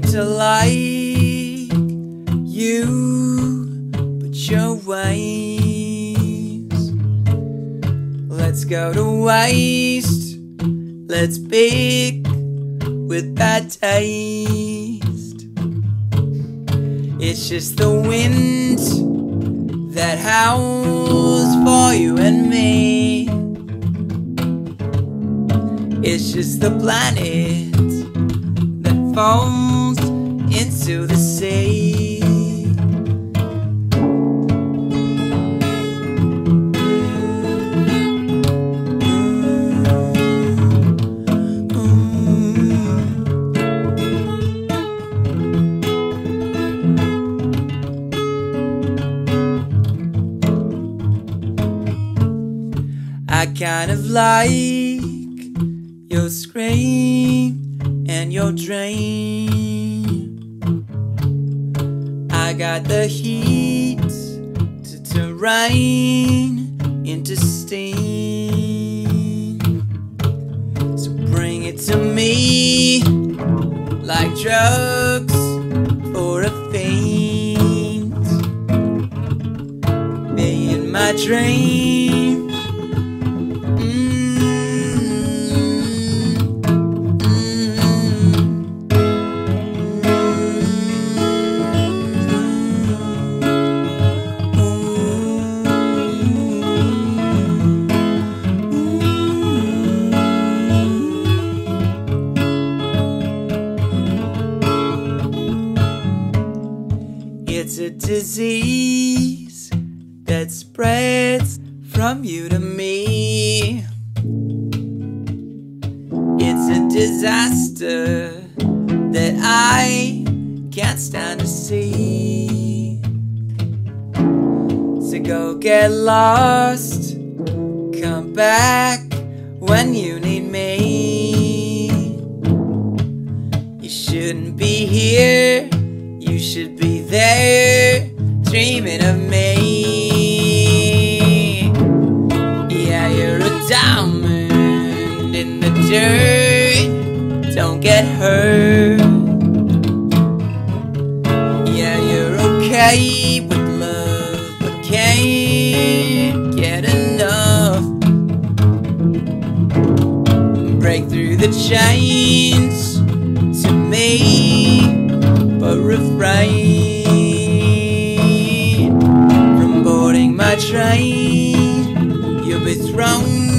to like you, but your ways. Let's go to waste. Let's pick with bad taste. It's just the wind that howls for you and me. It's just the planet that falls into the sea. I kind of like your scream and your dream. I got the heat to turn rain into steam. So bring it to me like drugs or a fiend. Be in my dreams. It's a disease that spreads from you to me. It's a disaster that I can't stand to see. So go get lost, come back when you need me. You shouldn't be here, you should be there, dreaming of me. Yeah, you're a diamond in the dirt, don't get hurt. Yeah, you're okay with love, but can't get enough. Break through the chains to me, but refrain from boarding my train. You'll be thrown